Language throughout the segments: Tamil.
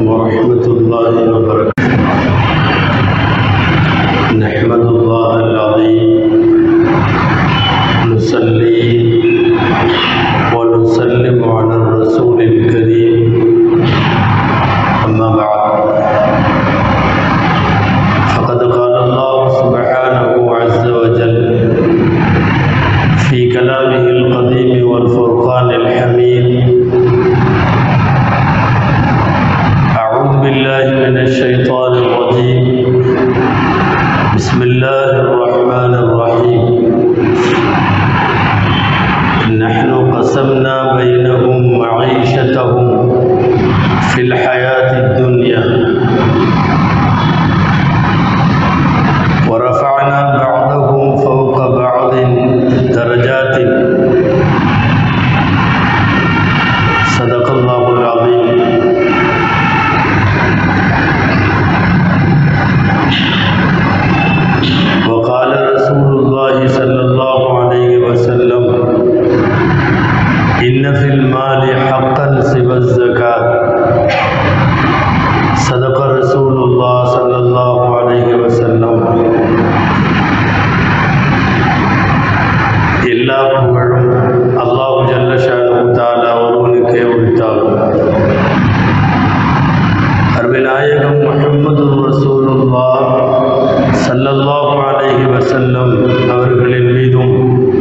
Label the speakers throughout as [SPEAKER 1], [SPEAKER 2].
[SPEAKER 1] ورحمة الله وبركاته. نحمد الله العظيم نصلي ونسلم على الرسول الكريم أما بعد فقد قال الله سبحانه عز وجل في كلامه القديم والفرقان الحميد: أعوذ بالله من الشيطان الرجيم، بسم الله الرحمن الرحيم. نحن قسمنا بينهم معيشتهم في الحياة الدنيا ورفعنا بعضهم فوق بعض درجات. صدق الله العظيم. وقال رسول الله صلى الله عليه وسلم: إن في المال حقا سوى الزكاة. صدق رسول الله صلى الله عليه وسلم. எல்லா புகழும் அல்லாஹ் ஜல்ல ஷானஹு தஆலா ஒருவனுக்கே உரித்தாகும். அருமைநாயகம் முஹம்மது ரசூலுல்லாஹ் ஸல்லல்லாஹு அலைஹி வஸல்லம் அவர்களின் மீதும்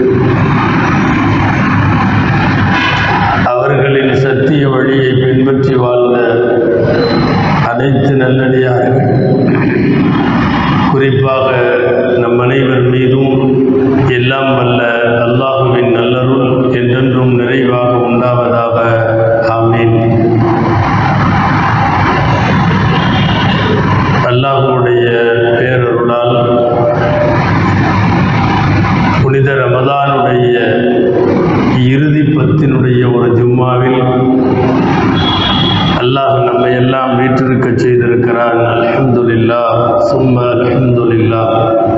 [SPEAKER 1] அவர்களின் சத்திய வழியை பின்பற்றி வாழ்ந்த அனைத்து நல்லடியார்கள், குறிப்பாக நம் அனைவர் மீதும் எல்லாம் வல்ல அல்லாஹுவின் நல்லருள் என்றென்றும் நிறைவாக உண்டாவதாக. ஆமீன். அல்லாஹுடைய பேரருளால் புனித ரமதானுடைய இறுதி பத்தினுடைய ஒரு ஜும்மாவில் அல்லாஹ் நம்மை எல்லாம் வீற்றிருக்க செய்திருக்கிறான். அல்ஹம்துலில்லாஹ், சும்ம அல்ஹம்துலில்லாஹ்.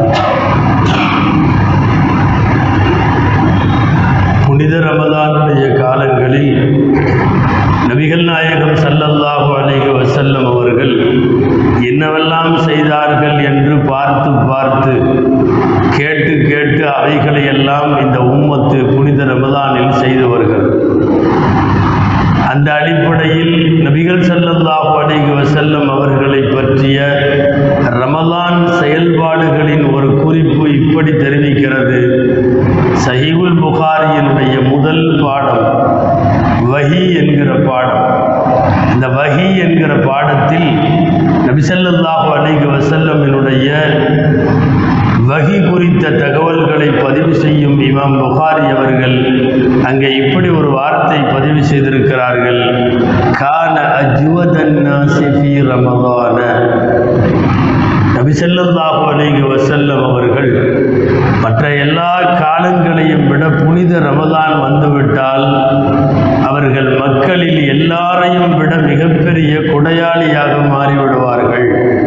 [SPEAKER 1] புனித ரமதானுடைய காலங்களில் நபிகள் நாயகம் ஸல்லல்லாஹு அலைஹி வஸல்லம் அவர்கள் என்னவெல்லாம் செய்தார்கள் என்று பார்த்து பார்த்து கேட்டு கேட்டு அவைகளை எல்லாம் இந்த உம்மத்து புனித ரமதானில் செய்தவர்கள். அந்த அடிப்படையில் நபிகள் ஸல்லல்லாஹு அலைஹி வஸல்லம் அவர்களை பற்றிய ரமலான் செயல்பாடுகளின் ஒரு குறிப்பு இப்படி தெரிவிக்கிறது. சஹீஹுல் புகாரியினுடைய முதல் பாடம் வஹி என்கிற பாடம். இந்த வஹி என்கிற பாடத்தில் நபி ஸல்லல்லாஹு அலைஹி வஸல்லமினுடைய வஹி குறித்த தகவல்களை பதிவு செய்யும் இமாம் புகாரி அவர்கள் அங்கே இப்படி ஒரு வார்த்தை பதிவு செய்திருக்கிறார்கள்: கான அஜ்வதன் நாஸி ஃபீ ரமதான. நபி ஸல்லல்லாஹு அலைஹி வஸல்லம் அவர்கள் மற்ற எல்லா காலங்களையும் விட புனித ரமதான் வந்துவிட்டால் அவர்கள் மக்களில் எல்லாரையும் விட மிகப்பெரிய கொடையாளியாக மாறிவிடுவார்கள்.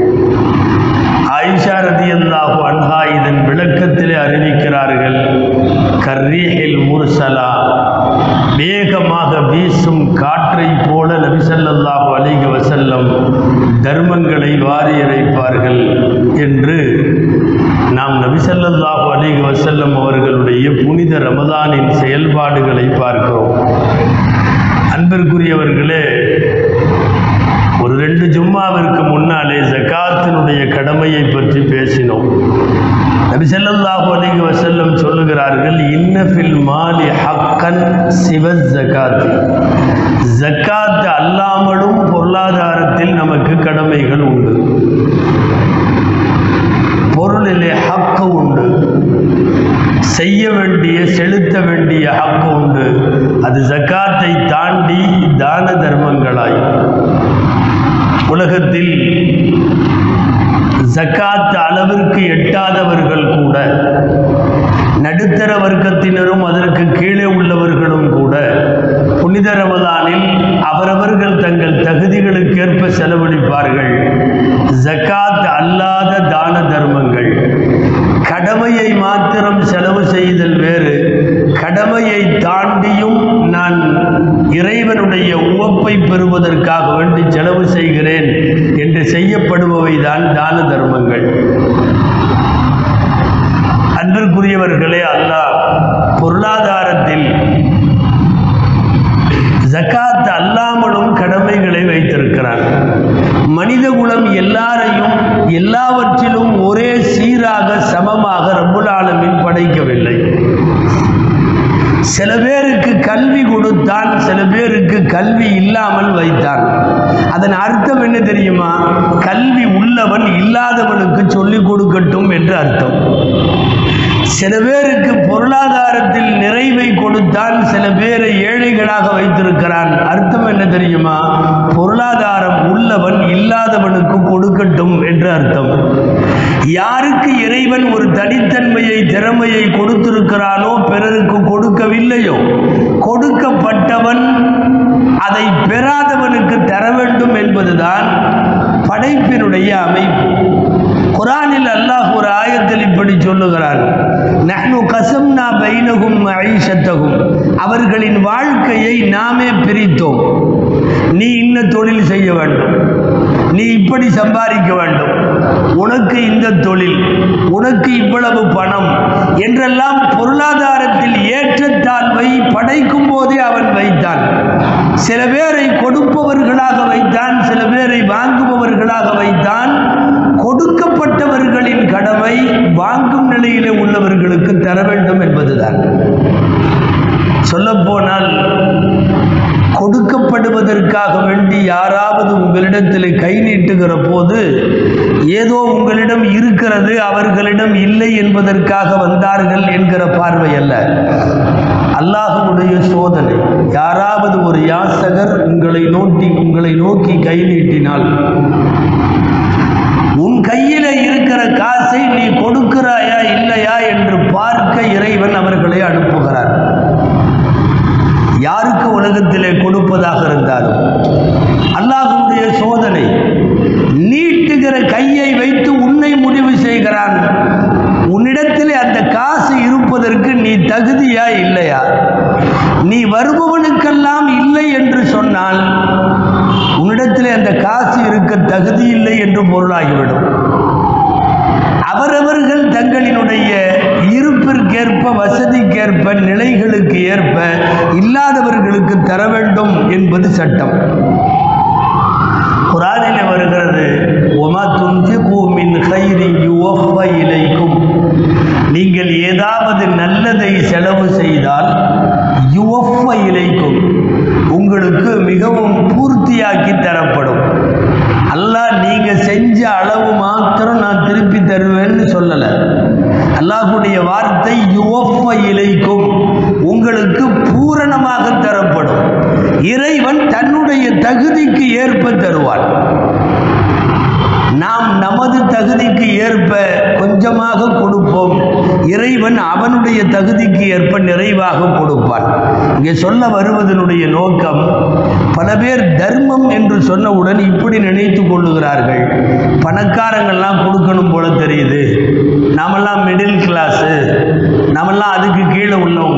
[SPEAKER 1] ஆயிஷா ரலியல்லாஹு அன்ஹா இதன் விளக்கத்திலே அறிவிக்கிறார்கள்: கர்ரீஹில் முர்சலா, வேகமாக வீசும் காற்றை போல நபி ஸல்லல்லாஹு அலைஹி வஸல்லம் தர்மங்களை வாரி இறைப்பார்கள் என்று நாம் நபி ஸல்லல்லாஹு அலைஹி வஸல்லம் அவர்களுடைய புனித ரமதானின் செயல்பாடுகளை பார்க்கிறோம். அன்பிற்குரியவர்களே, ஒரு 2 ஜும்மாவிற்கு முன்னாலே ஜகாத்தினுடைய கடமையை பற்றி பேசினோம். நபி ஸல்லல்லாஹு அலைஹி வஸல்லம் சொல்லுகிறார்கள்: இன்ன ஃபில் மாலி ஹக்கன் சிவ ஜகாத். ஜகாத் அல்லாமலும் பொருளாதாரத்தில் நமக்கு கடமைகள் உண்டு. பொருளிலே ஹக்கு உண்டு, செய்ய வேண்டிய செலுத்த வேண்டிய ஹக்கு உண்டு. அது ஜகாத்தை தாண்டி தான தர்மங்களாய் உலகத்தில் ஜகாத் அளவிற்கு எட்டாதவர்கள் கூட, நடுத்தர வர்க்கத்தினரும் அதற்கு கீழே உள்ளவர்களும் கூட புனித ரமதானில் அவரவர்கள் தங்கள் தகுதிகளுக்கேற்ப செலவழிப்பார்கள். ஜகாத் அல்லாத தான தர்மங்கள் கடமையை மாத்திரம் செலவு செய்தல் வேறு, கடமையை தாண்டியும் நான் இறைவனுடைய உவப்பை பெறுவதற்காக வேண்டி செலவு செய்கிறேன் என்று செய்யப்படுபவை தான் தான தர்மங்கள். அன்பிற்குரியவர்களே, அல்லாஹ் பொருளாதாரத்தில் ஜகாத் அல்லாமலும் கடமைகளை வைத்திருக்கிறார். மனித குலம் எல்லாரையும் எல்லாவற்றிலும் ஒரே சீராக சமமாக ரப்புல் ஆலமீன் படைக்கவில்லை. சில பேருக்கு கல்வி கொடுத்தான், சில பேருக்கு கல்வி இல்லாமல் வைத்தான். அதன் அர்த்தம் என்ன தெரியுமா? கல்வி உள்ளவன் இல்லாதவனுக்கு சொல்லிக் கொடுக்கட்டும் என்று அர்த்தம். சில பேருக்கு பொருளாதாரத்தில் நிறைவை கொடுத்தான், சில பேரை ஏழைகளாக வைத்திருக்கிறான். அர்த்தம் என்ன தெரியுமா? பொருளாதாரம் உள்ளவன் இல்லாதவனுக்கு கொடுக்கட்டும் என்று அர்த்தம். யாருக்கு இறைவன் ஒரு தனித்தன்மையை திறமையை கொடுத்திருக்கிறானோ பிறருக்கு கொடுக்கவில்லையோ, கொடுக்கப்பட்டவன் அதை பெறாதவனுக்கு தர வேண்டும் என்பதுதான் படைப்பினுடைய அமைப்பு. குர்ஆனில் அல்லாஹ் ஒரு ஆயத்தில் இப்படி சொல்லுகிறான், நஹ்னு கஸம்னா பைனஹும் மஈஷத்தஹும், அவர்களின் வாழ்க்கையை நாமே பிரித்தோம். நீ இன்ன தொழில் செய்ய வேண்டும், நீ இப்படி சம்பாதிக்க வேண்டும், உனக்கு இந்த தொழில், உனக்கு இவ்வளவு பணம் என்றெல்லாம் பொருளாதாரத்தில் ஏற்றத்தாழ்வை படைக்கும் போதே அவன் வைத்தான். சில பேரை கொடுப்பவர்களாக வைத்தான், சில பேரை வாங்குபவர்களாக வைத்தான். கொடுக்கப்பட்டவர்களின் கடமை வாங்கும் நிலையிலே உள்ளவர்களுக்கு தர வேண்டும் என்பதுதான். சொல்லப்போனால் கொடுக்கப்படுவதற்காக வேண்டி யாராவது உங்களிடத்தில் கை நீட்டுகிற போது ஏதோ உங்களிடம் இருக்கிறது அவர்களிடம் இல்லை என்பதற்காக வந்தார்கள் என்கிற பார்வை அல்ல, அல்லாஹ்வுடைய சோதனை. யாராவது ஒரு யாசகர் உங்களை நோக்கி கை நீட்டினால் உன் கையில இருக்கிற காசை நீ கொடுக்கிறாயா இல்லையா என்று பார்க்க இறைவன் அவர்களை அனுப்புகிறார். யாருக்கு உலகத்திலே கொடுப்பதாக இருந்தாலும் அல்லாஹ்வுடைய சோதனை. நீட்டுகிற கையை வைத்து உன்னை முடிவு செய்கிறான். உன்னிடத்திலே அந்த காசு இருப்பதற்கு நீ தகுதியா இல்லையா? நீ வருபவனுக்கெல்லாம் இல்லை என்று சொன்னால் உன்னிடத்திலே அந்த காசு இருக்க தகுதி இல்லை என்று பொருளாகிவிடும். அவரவர்கள் தங்களினுடைய இருப்பிற்கேற்ப, வசதிக்கேற்ப, நிலைகளுக்கு ஏற்ப இல்லாதவர்களுக்கு தர வேண்டும் என்பது சட்டம். குர்ஆனிலே வருகிறது, வமா துன்ஃபிகு மின் கைரின் யுவஃப இலைக்கும், நீங்கள் ஏதாவது நல்லதை செலவு செய்தால் யுவஃப இலைக்கும், உங்களுக்கு மிகவும் பூர்த்தியாக்கி தரப்படும். அல்லாஹ் நீங்க செஞ்ச அளவு மாத்திரம் நான் திருப்பி தருவேன்னு சொல்லல. அல்லாஹ்வுடைய வார்த்தை யுவஃப இலைக்கும், உங்களுக்கு பூரணமாக தரப்படும். இறைவன் தன்னுடைய தகுதிக்கு ஏற்ப தருவான். நாம் நமது தகுதிக்கு ஏற்ப கொஞ்சமாக கொடுப்போம், இறைவன் அவனுடைய தகுதிக்கு ஏற்ப நிறைவாக கொடுப்பான். இங்கே சொல்ல வருவதனுடைய நோக்கம், பல பேர் தர்மம் என்று சொன்னவுடன் இப்படி நினைத்து கொள்ளுகிறார்கள், பணக்காரங்கள்லாம் கொடுக்கணும் போல தெரியுது, நாமெல்லாம் மிடில் கிளாஸு, நாமெல்லாம் அதுக்கு கீழே உள்ளவங்க.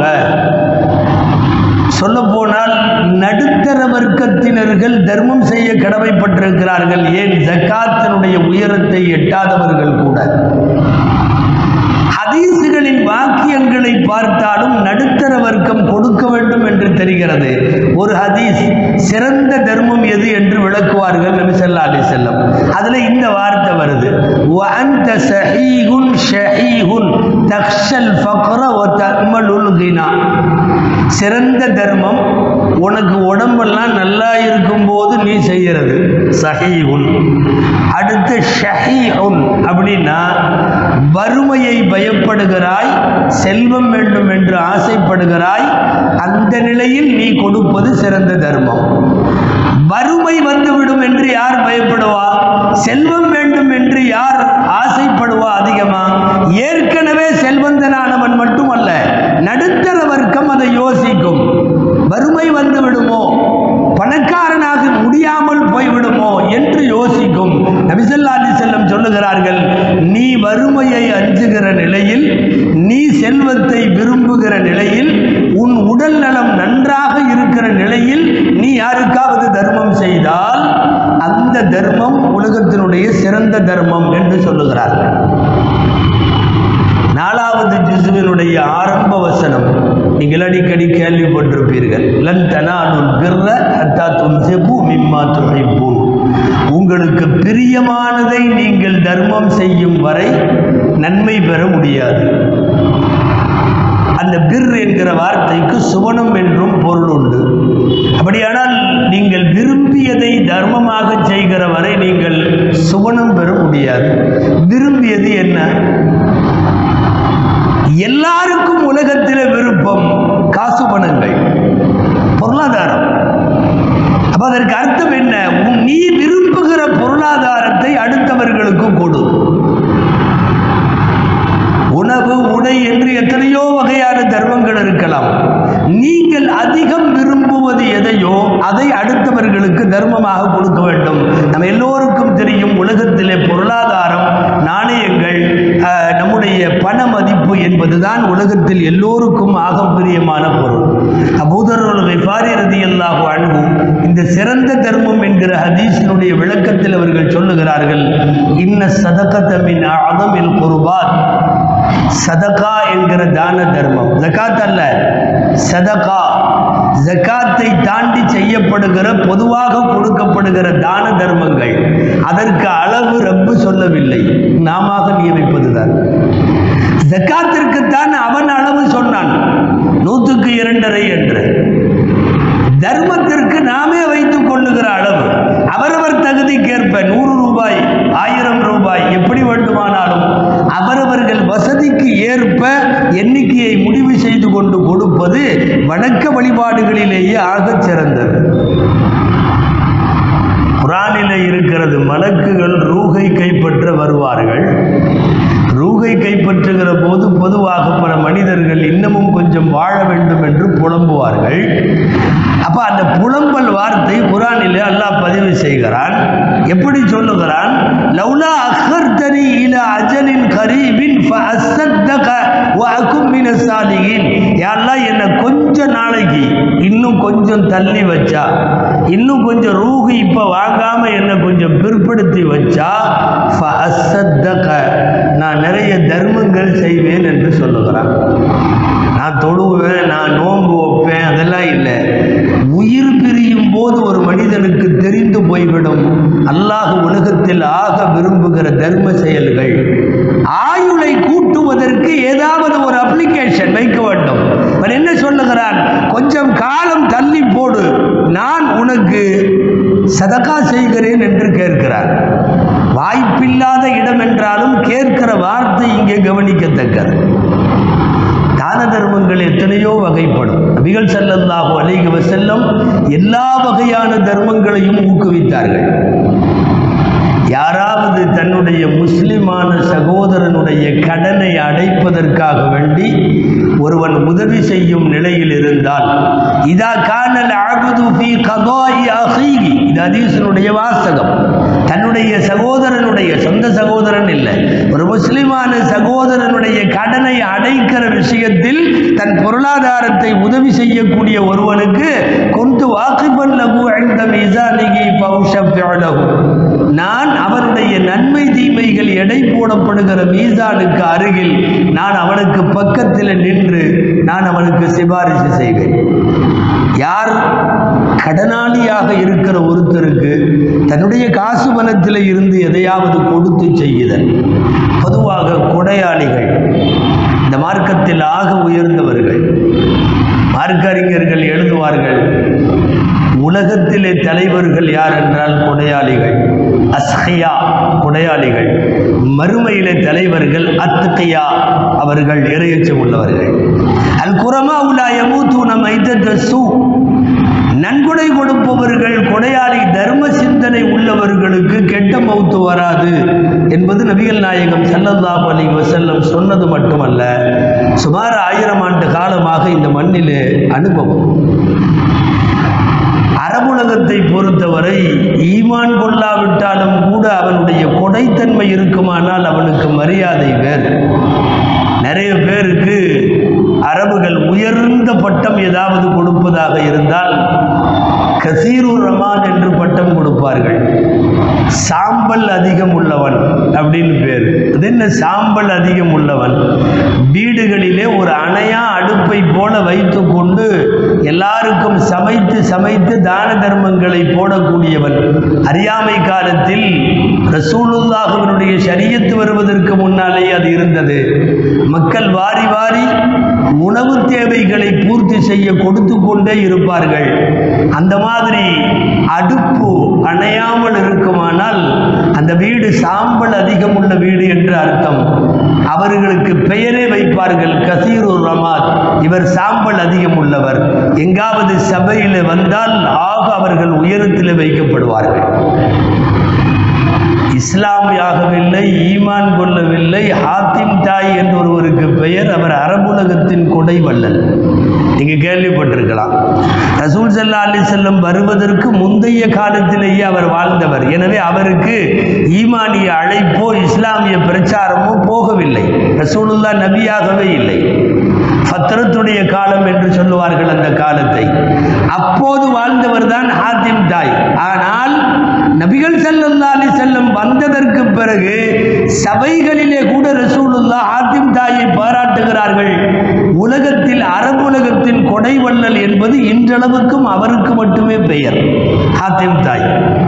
[SPEAKER 1] சொல்ல போனால் நடுத்தர வர்க்கத்தினர்கள் தர்மம் செய்ய கடமைப்பட்டிருக்கிறார்கள். ஏன்? ஜகாத்தினுடைய உயரத்தை எட்டாதவர்கள் கூட. ஹதீசுகளின் வாக்கியங்களை பார்த்தாலும் நடுத்தர வர்க்கம் கொடுக்க வேண்டும் என்று தெரிகிறது. ஒரு ஹதீஸ் சிறந்த தர்மம் எது என்று விளக்குவார்கள் நபி ஸல்லல்லாஹு அலைஹி வஸல்லம். அதுல இந்த வார்த்தை வருது, வ அன்த ஸஹீஹுன் ஷஹீஹுன் தக்ஷல் ஃபக்ர வ தஅமலுல் கினா. சிறந்த தர்மம் உனக்கு உடம்பெல்லாம் நல்லா இருக்கும்போது நீ செய்யறது ஸஹீஹுன். அடுத்து ஷஹீஹுன் அப்படின்னா வறுமையை பயப்படுகிறாய், செல்வம் வேண்டும் என்று ஆசைப்படுகிறாய், அந்த நிலையில் நீ கொடுப்பது சிறந்த தர்மம். வறுமை வந்துவிடும் என்று யார் பயப்படுவா? செல்வம் வேண்டும் என்று யார் ஆசைப்படுவா அதிகமா? ஏற்கனவே செல்வந்தனானவன் மட்டுமல்ல, நடுத்தர வர்க்கம் அதை யோசிக்கும். வறுமை வந்து விடுமோ, பணக்காரனாக முடியாமல் போய்விடுமோ என்று யோசிக்கும். நபி ஸல்லல்லாஹு அலைஹி வஸல்லம் சொல்லுகிறார்கள், நீ மறுமையை அஞ்சுகிற நிலையில், நீ செல்வத்தை விரும்புகிற நிலையில், உன் உடல் நலம் நன்றாக இருக்கிற நிலையில் நீ யாருக்காவது தர்மம் செய்தால் அந்த தர்மம் உலகத்தினுடைய சிறந்த தர்மம் என்று சொல்லுகிறார்கள். 4வது ஜுஸ்வினுடைய ஆரம்ப வசனம் நீங்கள் அடிக்கடி கேள்விப்பட்டிருப்பீர்கள். லன் தனாலுல் பிர்ர ஹத்தா துன்ஃபிகு மிம்மா துஹிப்பூன். உங்களுக்கு பிரியமானதை நீங்கள் தர்மம் செய்யும் வரை நன்மை பெற முடியாது. அந்த பிர் என்கிற வார்த்தைக்கு சுவனம் என்றும் பொருள் உண்டு. அப்படியானால் நீங்கள் விரும்பியதை தர்மமாக செய்கிற வரை நீங்கள் சுவனம் பெற முடியாது. விரும்பியது என்ன? எல்லாருக்கும் உலகத்தில் விருப்பம் காசு பணங்கள், பொருளாதாரம். அப்ப அதற்கு அர்த்தம் என்ன? நீ விரும்புகிற பொருளாதாரத்தை அடுத்தவர்களுக்கு கொடு. உணவு, உடை என்று எத்தனையோ வகையான தர்மங்கள் இருக்கலாம். நீங்கள் அதிகம் விரும்புவது எதையோ அதை அடுத்தவர்களுக்கு தர்மமாக கொடுக்க வேண்டும். நம்ம எல்லோருக்கும் தெரியும், உலகத்திலே பொருளாதாரம், நாணயங்கள், நம்முடைய பண மதிப்பு என்பதுதான் உலகத்தில் எல்லோருக்கும் ஆக பிரியமான பொருள். அபூ தர் கிஃபாரி ரலியல்லாஹு அன்ஹு இந்த சிறந்த தர்மம் என்கிற ஹதீஸினுடைய விளக்கத்தில் அவர்கள் சொல்லுகிறார்கள், இன்ன ஸதகத மின் அஅதமில் குர்பாத். சதகா என்கிற தான தர்மம், ஜகாத் அல்ல, சதகா, ஜகாத்தை தாண்டி செய்யப்படுகிற பொதுவாக கொடுக்கப்படுகிற தான தர்மங்கள், அதற்கு அளவு ரப்பு சொல்லவில்லை, நாம நியமிப்பதுதான். ஜகாத்திற்குத்தான் அவன் அளவு சொன்னான், 100க்கு 2.5 என்று. தர்மத்திற்கு நாமே வைத்துக் கொள்ளுகிற அளவு அவரவர் தகுதிக்கேற்ப 100 ரூபாய், 1000 ரூபாய், எப்படி வேண்டுமானாலும் அவரவர்கள் வசதிக்கு ஏற்ப எண்ணிக்கையை முடிவு செய்து கொண்டு கொடுப்பது வணக்க வழிபாடுகளிலேயே ஆகச் சிறந்தது. குர்ஆனிலே இருக்கிறது, மலக்குகள் ரூஹை கைப்பற்ற வருவார்கள். ரூஹை கைப்பற்றுகிற போது பொதுவாக பல மனிதர்கள் இன்னமும் கொஞ்சம் வாழ வேண்டும் என்று புலம்புவார்கள். அப்ப அந்த புலம்பல் வார்த்தை குர்ஆனிலே அல்லாஹ் பதிவு செய்கிறான். எப்படி சொல்லுகிறான்? லௌலா அഖர்தனி இலா அஜலின் கரீபின் ஃபஅஸ்ஸதக வ அகும் மினஸ் சாலிஹீன். யா அல்லாஹ், என்ன கொஞ்ச நாளைக்கு இன்னும் கொஞ்சம் தள்ளி வச்சா, இன்னும் கொஞ்சம் ரூஹு இப்ப வாங்காம என்ன கொஞ்சம் பிற்படுத்தி வச்சா, ஃபஅஸ்ஸதக, நான் நிறைய தர்மங்கள் செய்வேன் என்று சொல்லுகிறான். நான் தொழுவேன், நான் நோன்பு வைப்பேன், அதெல்லாம் இல்லை. உயிர் பிரியும் போது ஒரு மனிதனுக்கு தெரிந்து போய்விடும் அல்லாஹ் உலகத்தில் ஆக விரும்புகிற தர்ம செயல்கள். ஆயுளை கூட்டுவதற்கு ஏதாவது ஒரு அப்ளிகேஷன் வைக்க வேண்டும். அவர் என்ன சொல்லுகிறான்? கொஞ்சம் காலம் தள்ளி போடு, நான் உனக்கு சதகா செய்கிறேன் என்று கேட்கிறார். வாய்ப்பில்லாத இடம் என்றாலும் கேட்கிற வார்த்தை இங்கே கவனிக்கத்தக்கது. தான தர்மங்கள் எத்தனையோ வகைப்படும். நபிகள் ஸல்லல்லாஹு அலைஹி வஸல்லம் எல்லா வகையான தர்மங்களையும் ஊக்குவித்தார்கள். யாராவது தன்னுடைய முஸ்லிமான சகோதரனுடைய கடனை அடைப்பதற்காக வேண்டி ஒருவன் உதவி செய்யும் நிலையில் இருந்தால், இதா கானல் அப்து ஃபீ கதாஇ அஹீஹி, இது ஹதீஸினுடைய வாசகம். தன்னுடைய சகோதரனுடைய, சொந்த சகோதரன் இல்லை, ஒரு முஸ்லிமான சகோதரனுடைய கடனை அடைக்கிற விஷயத்தில் தன் பொருளாதாரத்தை உதவி செய்யக்கூடிய ஒருவனுக்கு கொண்டு வாக்கிபன் லகு இன்த மீசானிஹி ஃபௌஷஃபிஉ லஹு, நான் அவனுடைய நன்மை தீமைகள் எடை போடப்படுகிற மீசானுக்கு அருகில் நான் அவனுக்கு பக்கத்தில் நின்று நான் அவனுக்கு சிபாரிசு செய்வேன். யார் கடனாளியாக இருக்கிற ஒருத்தருக்கு தன்னுடைய காசு பணத்தில் இருந்து எதையாவது கொடுத்து செய்யுதல். பொதுவாக கொடையாளிகள் இந்த மார்க்கத்தில் ஆக உயர்ந்தவர்கள். மார்க்க அறிஞர்கள் எழுதுவார்கள், உலகத்திலே தலைவர்கள் யார் என்றால் கொடையாளிகள், அஸ்ஹியா, கொடையாளிகள். மறுமையிலே தலைவர்கள் அத்கியா, அவர்கள் இறையச்சம் உள்ளவர்கள். அல் குரமா உலா யமூதுன மைதத ஸூ, நன்கொடை கொடுப்பவர்கள், கொடையாளி, தர்ம சிந்தனை உள்ளவர்களுக்கு கெட்ட மௌத்து வராது என்பது நபிகள் நாயகம் ஸல்லல்லாஹு அலைஹி வஸல்லம் சொன்னது மட்டுமல்ல, சுமார் 1000 ஆண்டு காலமாக இந்த மண்ணிலே அனுபவம். அரபுலகத்தை பொறுத்தவரை ஈமான் கொள்ளாவிட்டாலும் கூட அவனுடைய கொடைத்தன்மை இருக்குமானால் அவனுக்கு மரியாதை வேறு. நிறைய பேருக்கு அரபுகள் உயர்ந்த பட்டம் ஏதாவது கொடுப்பதாக இருந்தால் கசீருர் ரமான் என்று பட்டம் கொடுப்பார்கள். சாம்பல் அதிகம் உள்ளவன் அப்படின்னு பேர். அது என்ன சாம்பல் அதிகம் உள்ளவன்? வீடுகளிலே ஒரு அணையா அடுப்பை போல வைத்து கொண்டு எல்லாருக்கும் சமைத்து சமைத்து தான தர்மங்களை போடக்கூடியவன். அறியாமை காலத்தில் ரசூலுல்லாஹ்வினுடைய ஷரியத் வருவதற்கு முன்னாலே அது இருந்தது. மக்கள் வாரி வாரி உணவு தேவைகளை பூர்த்தி செய்ய கொடுத்து கொண்டே இருப்பார்கள். அந்த மாதிரி அடுப்பு அணையாமல் இருக்குமானால் அந்த வீடு சாம்பல் அதிகம் உள்ள வீடு என்று அர்த்தம். அவர்களுக்கு பெயரே வைப்பார்கள், கசீருர் ரமாத், இவர் சாம்பல் அதிகம் உள்ளவர். எங்காவது சபையில் வந்தால் ஆக அவர்கள் உயரத்தில் வைக்கப்படுவார்கள். இஸ்லாமியாகவில்லை, ஈமான் கொள்ளவில்லை, ஹாத்திம் தாய் என்று ஒருவருக்கு பெயர். அவர் அரபுலகத்தின் கொடை வள்ளல். நீங்க கேள்விப்பட்டிருக்கலாம். ரசூல் ஸல்லல்லாஹு அலைஹி வஸல்லம் வருவதற்கு முந்தைய காலத்திலேயே அவர் வாழ்ந்தவர். எனவே அவருக்கு ஈமானிய அழைப்போ இஸ்லாமிய பிரச்சாரமோ போகவில்லை. ரசூலுல்லாஹ் நபியாகவே இல்லை. ஃபத்ரத்துடைய காலம் என்று சொல்லுவார்கள் அந்த காலத்தை. அப்போது வாழ்ந்தவர் தான் ஹாத்திம் தாய். ஆனால் நபிகள் ஸல்லல்லாஹு அலைஹி வஸல்லம் வந்ததற்கு பிறகு சபைகளிலே கூட ரசூலுல்லாஹ் ஹாத்திம் தாயை பாராட்டுகிறார்கள். உலகத்தில் அரபு உலகத்தின் கொடை வள்ளல் என்பது இன்றளவுக்கும் அவருக்கு மட்டுமே பெயர், ஹாத்திம் தாய்.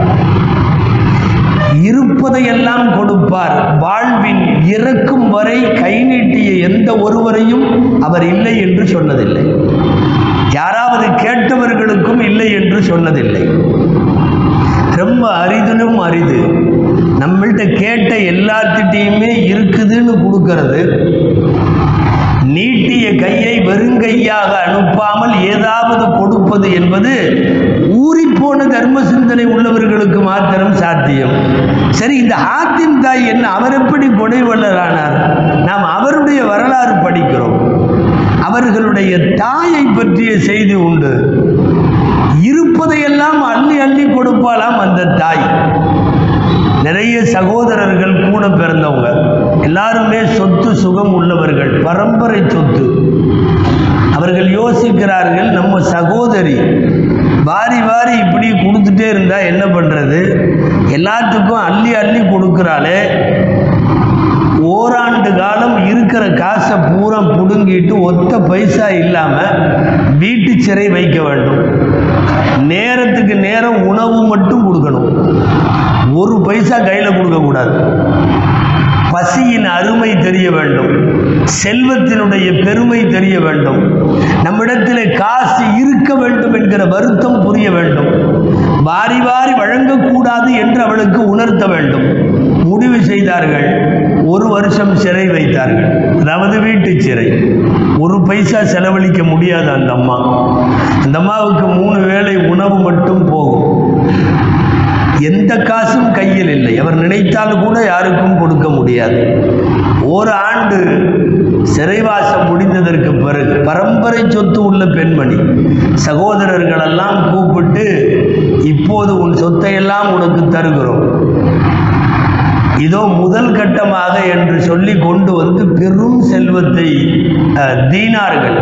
[SPEAKER 1] இருப்பதையெல்லாம் கொடுப்பார். வாழ்வின் இறக்கும் வரை கை நீட்டிய எந்த ஒருவரையும் அவர் இல்லை என்று சொன்னதில்லை. யாராவது கேட்டவர்களுக்கும் இல்லை என்று சொன்னதில்லை. ரொம்ப அரிதிலும் அரிது. நம்மள்கிட்ட கேட்ட எல்லாத்திட்டையுமே இருக்குதுன்னு கொடுக்கிறது. நீட்டிய கையை வெறுங்கையாக அனுப்பாமல் ஏதாவது கொடுப்பது என்பது ஊறிப்போன தர்ம சிந்தனை உள்ளவர்களுக்கு மாத்திரம் சாத்தியம். சரி, இந்த ஹாத்திம் தாய் என்ன, அவர் எப்படி கொடை வள்ளலானார்? நாம் அவருடைய வரலாறு படிக்கிறோம். அவர்களுடைய தாயை பற்றிய செய்தி உண்டு. இருப்பதையெல்லாம் அள்ளி அள்ளி கொடுப்பாலாம் அந்த தாய். நிறைய சகோதரர்கள் கூட பிறந்தவங்க, எல்லாருமே சொத்து சுகம் உள்ளவர்கள், பரம்பரை சொத்து. அவர்கள் யோசிக்கிறார்கள், நம்ம சகோதரி வாரி வாரி இப்படி கொடுத்துட்டே இருந்தா என்ன பண்றது? எல்லாத்துக்கும் அள்ளி அள்ளி கொடுக்கிறாளே, ஓராண்டு காலம் இருக்கிற காசை பூரா புடுங்கிட்டு ஒத்த பைசா இல்லாம வீட்டு சிறை வைக்க வேண்டும். நேரத்துக்கு நேரம் உணவு மட்டும் கொடுக்கணும். ஒரு பைசா கையில கொடுக்க கூடாது. பசியின் அருமை தெரிய வேண்டும், செல்வத்தினுடைய பெருமை தெரிய வேண்டும், நம்மிடத்தில் காசு இருக்க வேண்டும் என்கிற வருத்தம் புரிய வேண்டும். வாரி வாரி வழங்கக்கூடாது என்று அவளுக்கு உணர்த்த வேண்டும். முடிவு செய்தார்கள். 1 வருஷம் சிறை வைத்தார்கள். அதாவது வீட்டு சிறை. ஒரு பைசா செலவழிக்க முடியாது அந்த அம்மா. அந்த அம்மாவுக்கு 3 வேளை உணவு மட்டும் போகும். எந்த காசும் கையில் இல்லை. அவர் நினைத்தால் கூட யாருக்கும் கொடுக்க முடியாது. 1 ஆண்டு சிறைவாசம் முடிந்ததற்கு பிறகு பரம்பரை சொத்து உள்ள பெண்மணி சகோதரர்கள் எல்லாம் கூப்பிட்டு, இப்போது உன் சொத்தையெல்லாம் உனக்கு தருகிறோம், இதோ முதல் கட்டமாக என்று சொல்லி கொண்டு வந்து பெரும் செல்வத்தை, தீனார்கள்,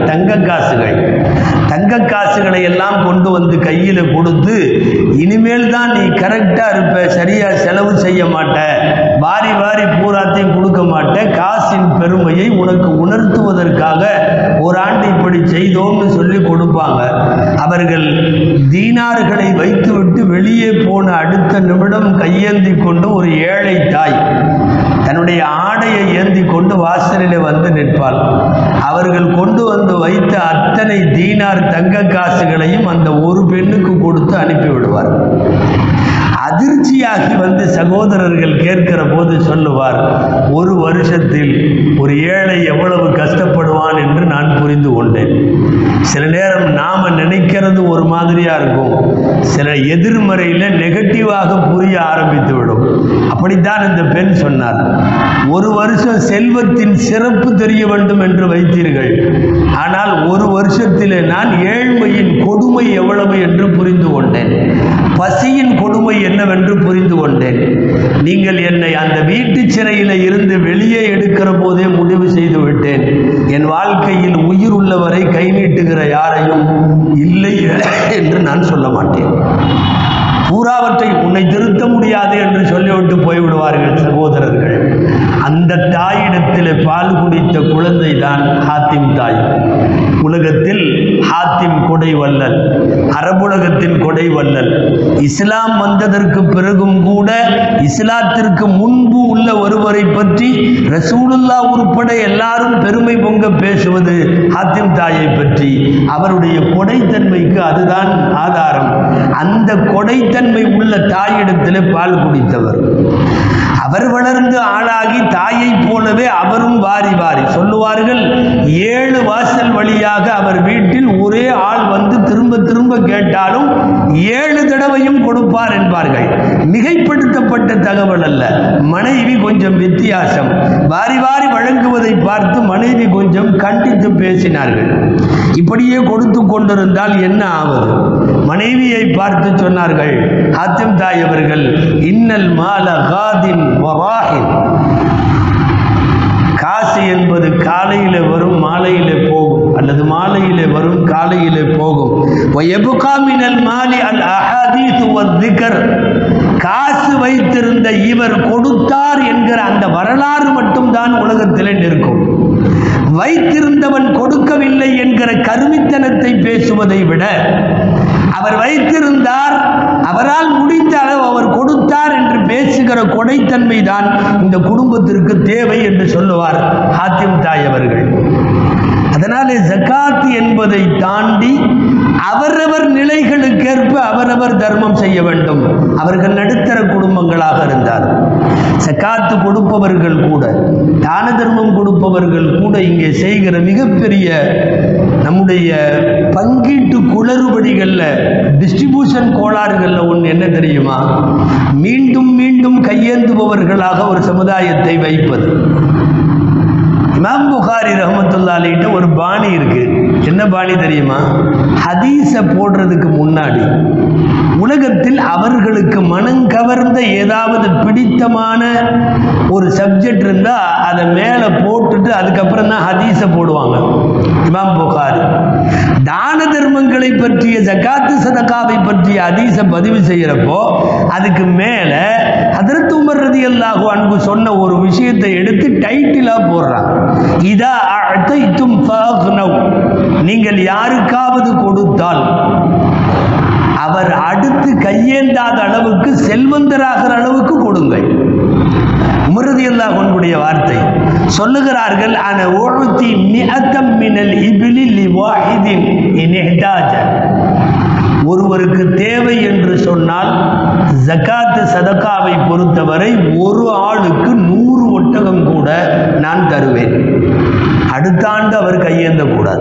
[SPEAKER 1] தங்க காசுகளை எல்லாம் கொண்டு வந்து கையில் கொடுத்து, இனிமேல் தான் நீ கரெக்டா இருப்ப, சரியா செலவு செய்ய மாட்ட, வாரி வாரி பூராத்தையும் கொடுக்க மாட்ட, காசின் பெருமையை உனக்கு உணர்த்துவதற்காக 1 ஆண்டு இப்படி செய்தோம்னு சொல்லி கொடுப்பாங்க. அவர்கள் தீனார்களை வைத்துவிட்டு வெளியே போன அடுத்த நிமிடம் கையேந்தி கொண்டு ஒரு ஏழை தாய் தன்னுடைய ஆடையை ஏந்தி கொண்டு வாசலிலே வந்து நிற்பாள். அவர்கள் கொண்டு வந்து வைத்த அத்தனை தீனார் தங்க காசுகளையும் அந்த ஒரு பெண்ணுக்கு கொடுத்து அனுப்பிவிடுவார். அதிர்ச்சியாகி வந்து சகோதரர்கள் கேட்கிற போது சொல்லுவார், 1 வருஷத்தில் ஒரு ஏழை எவ்வளவு கஷ்டப்படுவான் என்று நான் புரிந்து கொண்டேன். சில நேரம் நாம நினைக்கிறது ஒரு மாதிரியா இருக்கும், சில எதிர்மறையில நெகட்டிவாக புரிய ஆரம்பித்து விடும். அப்படித்தான் இந்த பெண் சொன்னார். ஒரு வருஷம் செல்வத்தின் சிறப்பு தெரிய வேண்டும் என்று வைத்தீர்கள். ஆனால் ஒரு வருஷத்திலே நான் ஏழ்மையின் கொடுமை எவ்வளவு என்று புரிந்து கொண்டேன், பசியின் கொடுமை என்னவென்று புரிந்து கொண்டேன். நீங்கள் என்னை அந்த வீட்டு சிறையில் இருந்து வெளியே எடுக்கிற போதே முடிவு செய்து விட்டேன், என் வாழ்க்கையில் உயிர் உள்ளவரை கை நீட்டுகிற யாரையும் இல்லை என்று நான் சொல்ல மாட்டேன். பூராவற்றை உன்னை திருத்த முடியாது என்று சொல்லிவிட்டு போய்விடுவார்கள் சகோதரர்கள். அந்த தாயிடத்தில் பால் குடித்த குழந்தை தான் ஹாத்திம் தாய். உலகத்தில் ஹாத்திம் கொடை வல்லல், அரபுலகத்தின் கொடை வல்லல். இஸ்லாம் வந்ததற்கு பிறகும் கூட இஸ்லாத்திற்கு முன்பு உள்ள ஒருவரை பற்றி ரசூலுல்லாஹ் உட்பட எல்லாரும் பெருமை பொங்க பேசுவது ஹாத்திம் தாயை பற்றி. அவருடைய கொடைத்தன்மைக்கு அதுதான் ஆதாரம். அந்த கொடைத்தன்மை உள்ள தாயிடத்தில் பால் குடித்தவர். அவர் வளர்ந்து ஆளாகி தாயை போலவே அவரும் வாரி வாரி சொல்லுவார்கள். 7 வாசல் வழியாக அவர் வீட்டில் ஒரே ஆள் வந்து திரும்ப திரும்ப கேட்டாலும் 7 தடவையும் கொடுப்பார் என்பார்கள். மிகைப்படுத்தப்பட்ட தகவல் அல்ல. மனைவி கொஞ்சம் வித்தியாசம். வாரி வாரி வழங்குவதை பார்த்து மனைவி கொஞ்சம் கண்டித்து பேசினார்கள். இப்படியே கொடுத்து கொண்டிருந்தால் என்ன ஆவது? மனைவியை பார்த்து சொன்னார்கள் ஹாத்திம் தாய் அவர்கள், இன்னல் மால காதின் வராஹின், காசு என்பது காலையிலே வரும் மாலையிலே போகும், அல்லது மாலையிலே வரும் காலையிலே போகும். வயபுகா மினல் மாலி அல் அஹாதீஸ் வஸ்ஸிக்ர், காசு வைத்திருந்த இவர் கொடுத்தார் என்கிற அந்த வரலாறு மட்டும்தான் உலகத்திலே நிற்கும். வைத்திருந்தவன் கொடுக்கவில்லை என்கிற கருமித்தனத்தை பேசுவதை விட அவர் வைத்திருந்தார், அவரால் முடிந்த அளவு அவர் கொடுத்தார் என்று பேசுகிற கொடைத்தன்மை தான் இந்த குடும்பத்திற்கு தேவை என்று சொல்லுவார் ஹாத்திம் தாய் அவர்கள். அதனாலே ஜகாத் என்பதை தாண்டி அவரவர் நிலைகளுக்கேற்ப அவரவர் தர்மம் செய்ய வேண்டும். அவர்கள் நடுத்தர குடும்பங்களாக இருந்தார். ஜகாத்து கொடுப்பவர்கள் கூட, தான தர்மம் கொடுப்பவர்கள் கூட இங்கே செய்கிற மிகப்பெரிய நம்முடைய பங்கீட்டு குளறுபடிகள்ல, டிஸ்ட்ரிபியூஷன் கோளாறுகள்ல ஒன்று என்ன தெரியுமா? மீண்டும் மீண்டும் கையேந்துபவர்களாக ஒரு சமுதாயத்தை வைப்பது. இமாம் புகாரி ரஹ்மத்துல்லாஹி அலைஹி ஒரு பாணி இருக்கு. என்ன பாணி தெரியுமா? ஹதீஸ போடுறதுக்கு முன்னாடி உலகத்தில் அவர்களுக்கு மனம் கவர்ந்த ஏதாவது பிடித்தமான ஒரு சப்ஜெக்ட் இருந்தா அதை மேல போட்டுட்டு அதுக்கப்புறம் தான் ஹதீஸ போடுவாங்க. இமாம் புகாரி தான தர்மங்களை பற்றிய ஜகாத்து சதகாவை பற்றிய ஹதீஸ பதிவு செய்யறப்போ அதுக்கு மேல ஹஜ்ரத் உமர் ரலியல்லாஹு அன்ஹு சொன்ன ஒரு விஷயத்தை எடுத்து டைட்டிலா போடுறாங்க. இதா அஅதைதும் ஃபஅக்னவ், நீங்கள் யாருக்காவது கொடுத்தால் அவர் அடுத்து கையேந்தாத அளவுக்கு, செல்வந்தராகிற அளவுக்கு கொடுங்கள். உமர் ரலியல்லாஹு அன்ஹுடைய வார்த்தை சொல்லுகிறார்கள், அன உஅதி மிஅத்தம் மினல் இப்லி லிவாஹிதின் இன் இஹ்தாஜ. ஒருவருக்கு தேவை என்று சொன்னால் ஜகாத் சதகாவை பொறுத்தவரை ஒரு ஆளுக்கு 100 ஒட்டகம் கூட நான் தருவேன். அடுத்த ஆண்டு அவர் கையேந்த கூடாது.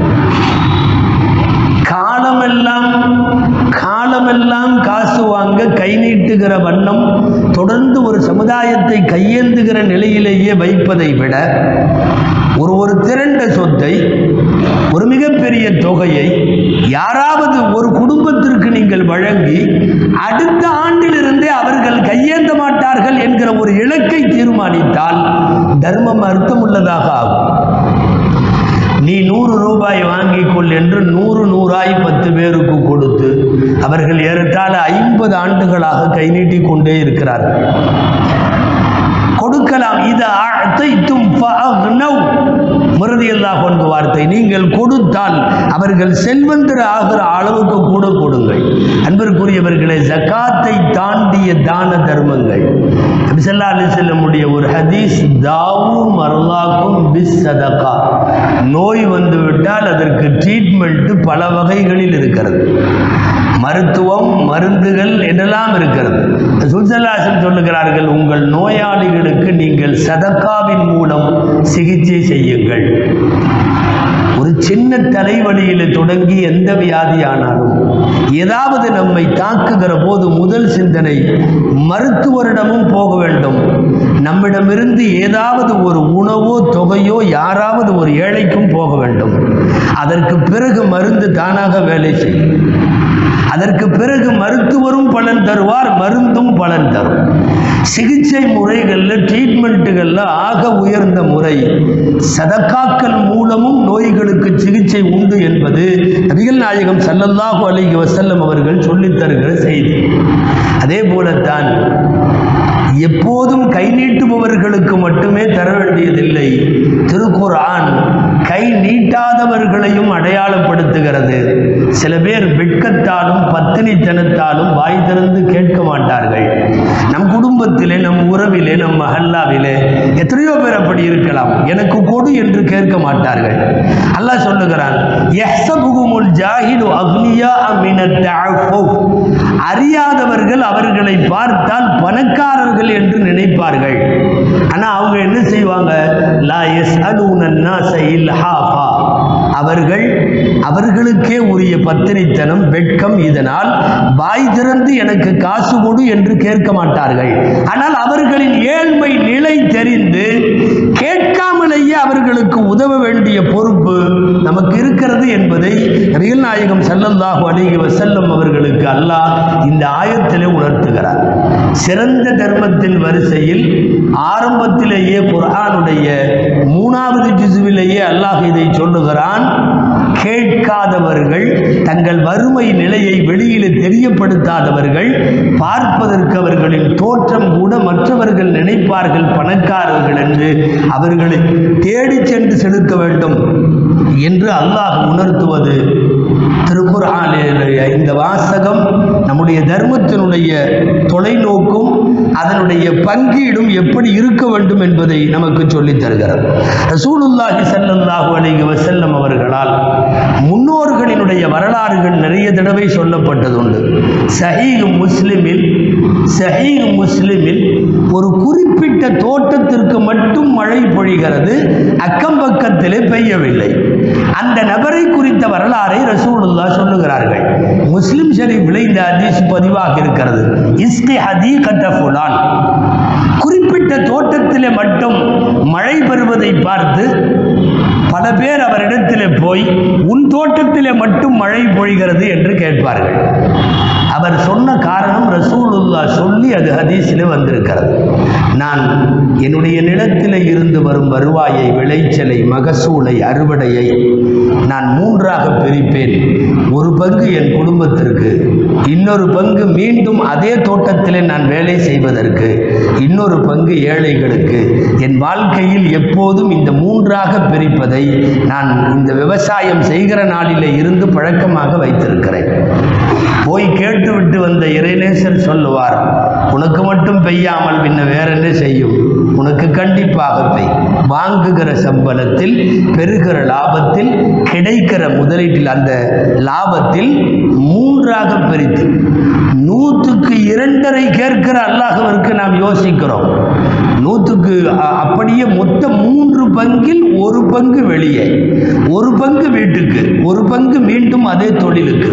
[SPEAKER 1] காலமெல்லாம் காசு வாங்க கை நீட்டுகிற வண்ணம் தொடர்ந்து ஒரு சமுதாயத்தை கையேந்துகிற நிலையிலேயே வைப்பதை விட ஒரு திரண்ட சொத்தை, ஒரு மிகப்பெரிய தொகையை யாராவது ஒரு குடும்பத்திற்கு நீங்கள் வழங்கி அடுத்த ஆண்டிலிருந்தே அவர்கள் கையேந்த மாட்டார்கள் என்கிற ஒரு இலக்கை தீர்மானித்தால் தர்மம் அர்த்தமுள்ளதாக ஆகும். நீ 100 ரூபாய் வாங்கிக் கொள் என்று 100 10 பேருக்கு கொடுத்து அவர்கள் ஏறத்தாழ 50 ஆண்டுகளாக கை நீட்டிக் கொண்டே இருக்கிறார்கள். கொடுக்கலாம். இது அஅதைதும் ஃபஅக்னவ், ரலியல்லாஹு அன்ஹு வார்த்தை. நீங்கள் கொடுத்தால் அவர்கள் செல்வந்தர் ஆகிற அளவுக்கு கூட கொடுங்கள். அன்பிற்குரியவர்களே, ஜகாத்தை தாண்டிய தான தர்மங்கள். நபி ஸல்லல்லாஹு அலைஹி வஸல்லம் உடைய ஒரு ஹதீஸ், தாவு மர்லாக்கும் பிஸ் சதகா. நோய் வந்து விட்டால் அதற்கு ட்ரீட்மெண்ட் பல வகைகளில் இருக்கிறது. மருத்துவம், மருந்துகள் என்னெல்லாம் இருக்கிறது. ரசூல் ஸல்லல்லாஹு அலைஹி வஸல்லம் சொல்லுகிறார்கள், உங்கள் நோயாளிகளுக்கு நீங்கள் சதகாவின் மூலம் சிகிச்சை செய்யுங்கள். ஒரு சின்ன தலைவலியில் தொடங்கி எந்த வியாதியானாலும் ஏதாவது நம்மை தாக்குகிற போது முதல் சிந்தனை மருத்துவரிடமும் போக வேண்டும். நம்மிடமிருந்து ஏதாவது ஒரு உணவோ தொகையோ யாராவது ஒரு ஏழைக்கும் போக வேண்டும். அதற்கு பிறகு மருந்து தானாக வேலை செய்யும். அதற்கு பிறகு மருத்துவரும் பலன் தருவார், மருந்தும் பலன் தரும். சிகிச்சை முறைகளில் ட்ரீட்மெண்ட்டுகளில் ஆக உயர்ந்த முறை சதக்காக்கள் மூலமும் நோய்களுக்கு சிகிச்சை உண்டு என்பது நபிகள் நாயகம் ஸல்லல்லாஹு அலைஹி வஸல்லம் அவர்கள் சொல்லித் தருகிற செய்தி. அதே போலத்தான் எப்போதும் கை நீட்டுபவர்களுக்கு மட்டுமே தர வேண்டியதில்லை. திருக்குர்ஆன் கை நீட்டாதவர்களையும் அடையாளப்படுத்துகிறது. சில பேர் வெட்கத்தாலும் பத்தினித்தனத்தாலும் வாய் திறந்து கேட்க மாட்டார்கள். நம் குடும்பத்திலே, நம் உறவிலே, நம் மஹல்லாவிலே எத்தனையோ பேர் அப்படி இருக்கலாம். எனக்கு கொடு என்று கேட்க மாட்டார்கள். அல்லாஹ் சொல்லுகிறான், யஹ்ஸபுஹுமுல் ஜாஹிலு அக்னியா மினத் தஅஃஃபுஃப். அறியாதவர்கள் அவர்களை பார்த்தால் பணக்காரர்கள் என்று நினைப்பார்கள். ஆனா அவங்க என்ன செய்வாங்க? லா யஸ்அலூனன் நாஸ இல்ஹாஃபா. அவர்களுக்கே உரிய பத்தினித்தனம், வெட்கம். இதனால் வாய் திறந்து எனக்கு காசு கொடு என்று கேட்க மாட்டார்கள். ஆனால் அவர்களின் ஏழ்மை நிலை தெரிந்து கேட்காமலேயே அவர்களுக்கு உதவ வேண்டிய பொறுப்பு நமக்கு இருக்கிறது என்பதை நபிகள் நாயகம் ஸல்லல்லாஹு அலைஹி வஸல்லம் அவர்களுக்கு அல்லாஹ் இந்த ஆயத்திலே உணர்த்துகிறார். சிறந்த தர்மத்தின் வரிசையில் ஆரம்பத்திலேயே குர்ஆனுடைய 3வது ஜுஸ்விலேயே அல்லாஹ் இதை சொல்லுகிறான். கேட்காதவர்கள், தங்கள் வறுமை நிலையை வெளியில் தெரியப்படுத்தாதவர்கள், பார்ப்பதற்கு அவர்களின் தோற்றம் கூட மற்றவர்கள் நினைப்பார்கள் பணக்காரர்கள் என்று, அவர்களை தேடி சென்று செலுத்த வேண்டும் என்று அல்லாஹ் உணர்த்துவது திருக்குர்ஆனிலே. இந்த வாசகம் நம்முடைய தர்மத்தினுடைய தொலைநோக்கும் அதனுடைய பங்கீடும் எப்படி இருக்க வேண்டும் என்பதை நமக்கு சொல்லித் தருகிறது. ரசூலுல்லாஹி ஸல்லல்லாஹு அலைஹி வஸல்லம் அவர்களால் முன்னோர்களினுடைய வரலாறுகள் நிறைய தடவை சொல்லப்பட்டதுண்டு. சஹீஹ் முஸ்லிமில் ஒரு குறிப்பிட்ட தோட்டத்திற்கு மட்டும் மழை பொழிகிறது, அக்கம் பக்கத்திலே பெய்யவில்லை. அந்த நபரை குறித்த வரலாறை ரசூலுல்லாஹ் சொல்லுகிறார்கள். முஸ்லிம் ஷரீஃபில் இந்த ஹதீஸ் பதிவாக இருக்கிறது. இஸ்கி ஹதீகத ஃபுலான். குறிப்பிட்ட தோட்டத்திலே மட்டும் மழை பெறுவதை பார்த்து பல பேர் அவரிடத்திலே போய், உன் தோட்டத்திலே மட்டும் மழை பொழிகிறது என்று கேட்பார்கள். அவர் சொன்ன காரணம் ரசூலுல்லாஹ் சொல்லி அது ஹதீஸிலே வந்திருக்கிறது. நான் என்னுடைய நிலத்திலே இருந்து வரும் வருவாயை, விளைச்சலை, மகசூலை, அறுவடையை நான் 3ஆக பிரிப்பேன். ஒரு பங்கு என் குடும்பத்திற்கு, இன்னொரு பங்கு மீண்டும் அதே தோட்டத்திலே நான் வேலை செய்வதற்கு, இன்னொரு பங்கு ஏழைகளுக்கு. என் வாழ்க்கையில் எப்போதும் இந்த 3ஆக பிரிப்பதை நான் இந்த விவசாயம் செய்கிற நாளிலே இருந்து பழக்கமாக வைத்திருக்கிறேன். போய் கேட்டுவிட்டு வந்த இறைநேசர் சொல்லுவார், உனக்கு மட்டும் பெய்யாமல் பின்ன வேற என்ன செய்யும்? உனக்கு கண்டிப்பாக பெய். வாங்குகிற சம்பளத்தில், பெறுகிற லாபத்தில், கிடைக்கிற முதலீட்டில், அந்த லாபத்தில் 3ஆக பிரித்து 100க்கு 2.5 கேட்கிற அல்லாஹ்விற்கு நாம் யோசிக்கிறோம். 100க்கு அப்படியே மொத்தம் 3 பங்கில் 1 பங்கு வெளியே, 1 பங்கு வீட்டுக்கு, 1 பங்கு மீண்டும் அதே தொழிலுக்கு.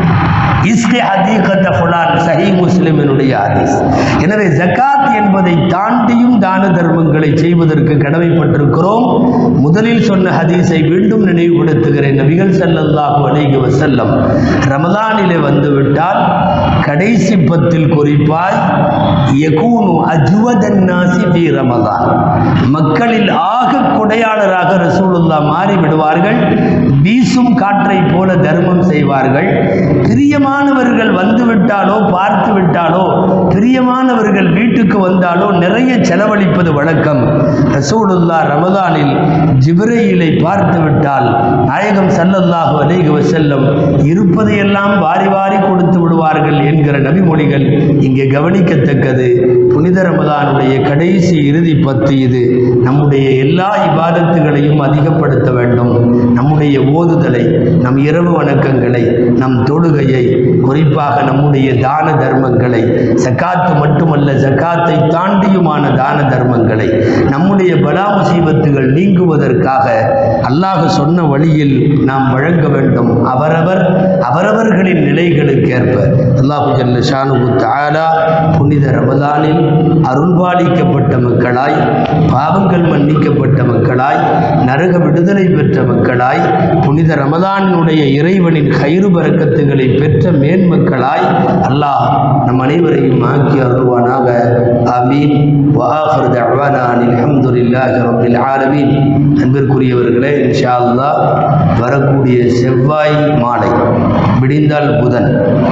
[SPEAKER 1] இஸ்கி ஹதீகத ஃபுலான், சஹீஹ் முஸ்லிமினுடைய ஹதீஸ். எனவே ஜகாத் என்பதை தாண்டியும் தான தர்மங்களை செய்வதற்கு கடமைப்பட்டிருக்கிறோம். முதலில் சொன்ன ஹதீஸை மீண்டும் நினைவுபடுத்துகிறேன். நபிகள் ஸல்லல்லாஹு அலைஹி வஸல்லம் ரமலானிலே வந்துவிட்டால் கடைசி 10 குறிப்பாய் யகூனு அஜ்வதன் நாஸி ஃபீ ரமலான், மக்களில் ஆக கொடையாளராக ரசூலுல்லாஹ் மாறி விடுவார்கள். வீசும் காற்றை போல தர்மம் செய்வார்கள். பிரியமானவர்கள் வந்துவிட்டாலோ, பார்த்து விட்டாலோ, பிரியமானவர்கள் வீட்டுக்கு வந்தாலோ நிறைய செலவழிப்பது வழக்கம். ரசூலுல்லாஹ் ரமதானில் ஜிப்ரீலை பார்த்து விட்டால் நாயகம் ஸல்லல்லாஹு அலைஹி வஸல்லம் இருப்பதையெல்லாம் வாரி வாரி கொடுத்து விடுவார்கள் என்கிற நபிமொழிகள் இங்கே கவனிக்கத்தக்கது. புனித ரமதானுடைய கடைசி இறுதி 10 இது. நம்முடைய எல்லா இபாதத்துகளையும் அதிகப்படுத்த வேண்டும். நம்முடைய ஓதுதலை, நம் இரவு வணக்கங்களை, நம் தொழுகையை, குறிப்பாக நம்முடைய தான தர்மங்களை, ஜகாத்து மட்டுமல்ல, ஜகாத்தை தாண்டி தாண்டியுமான தான தர்மங்களை நம்முடைய பலா முசீபத்துகள் நீங்குவதற்காக அல்லாஹ் சொன்ன வழியில் நாம் வழங்க வேண்டும். அவரவர்களின் நிலைகளுக்கு ஏற்ப. அல்லாஹு ஜல்ல ஷானுஹு தஆலா புனித ரமலானில் அருள்பாலிக்கப்பட்ட மக்களாய், பாவங்கள் மன்னிக்கப்பட்ட மக்களாய், நரக விடுதலை பெற்ற மக்களாய், புனித ரமலானுடைய இறைவனின் கயிறு பரக்கத்துகளை பெற்ற மேன்மக்களாய் அல்லாஹ் நம் அனைவரையும் ஆக்கி அருள்வானாக. ஆமீன். வஆகிரு தஅவானா அல்ஹம்துலில்லாஹி ரப்பில் ஆலமீன். அன்பிற்குரியவர்களே, இன்ஷா அல்லாஹ் வரக்கூடிய செவ்வாய் மாலை விடிந்தால் புதன்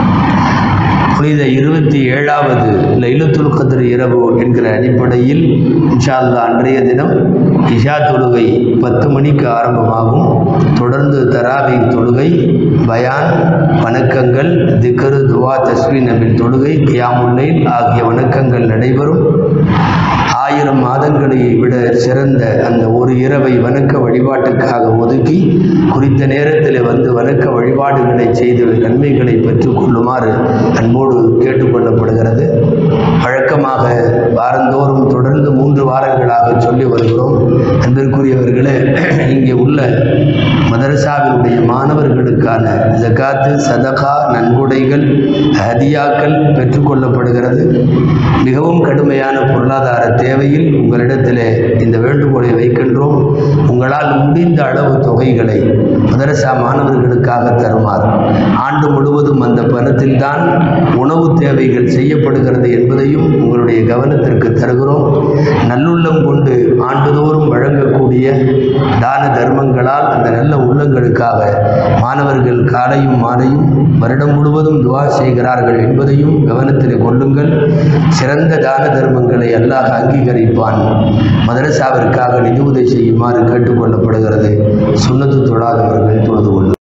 [SPEAKER 1] புனித 27வது லைலத்துல் கத்ர் இரவு என்கிற அடிப்படையில் இன்ஷா அல்லாஹ் அன்றைய தினம் இஷா தொழுகை 10 மணிக்கு ஆரம்பமாகும். தொடர்ந்து தராவி தொழுகை, பயான், வணக்கங்கள், திக்ர், துவா, தஸ்பீஹ், நபில் தொழுகை, கியாமுல் லைல் ஆகிய வணக்கங்கள் நடைபெறும். 1000 மாதங்களை விட சிறந்த அந்த ஒரு இரவை வணக்க வழிபாட்டுக்காக ஒதுக்கி குறித்த நேரத்தில் வந்து வணக்க வழிபாடுகளை செய்து நன்மைகளை பெற்றுக் கொள்ளுமாறு அன்போடு கேட்டுக்கொள்ளப்படுகிறது. வழக்கமாக வாரந்தோறும் தொடர்ந்து 3 வாரங்களாக சொல்லி வருகிறோம். அன்பிற்குரியவர்களே, இங்கே உள்ள மதரசாவினுடைய மாணவர்களுக்கான ஜகாத்து, சதகா, நன்கொடைகள், ஹதியாக்கள் பெற்றுக்கொள்ளப்படுகிறது. மிகவும் கடுமையான பொருளாதார தேவையில் உங்களிடத்திலே இந்த வேண்டுகோளை வைக்கின்றோம். உங்களால் முடிந்த அளவு தொகைகளை மதரசா மாணவர்களுக்காக தருமாறு. ஆண்டு முழுவதும் அந்த பணத்தில் தான் உணவு தேவைகள் செய்யப்படுகிறது என்பதையும் உங்களுடைய கவனத்திற்கு தருகிறோம். நல்லுள்ளம் கொண்டு ஆண்டுதோறும் வழங்கக்கூடிய தான தர்மங்களால் அந்த நல்ல உள்ளங்களுக்காக மாணவர்கள் காலையும் மாலையும் வருடம் முழுவதும் துவா செய்கிறார்கள் என்பதையும் கவனத்தில் கொள்ளுங்கள். சிறந்த தான தர்மங்களை அல்லாஹ் அங்கீகரிப்பான். மதரசாவிற்காக நிதி உதவி செய்யுமாறு கேட்டுக்கொள்ளப்படுகிறது. சுன்னத்து தொழாதவர்கள் தொழுது கொள்ளுங்கள்.